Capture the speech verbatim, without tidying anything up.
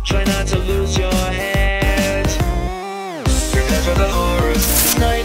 Try not to lose your head. Prepare for the horrors. Night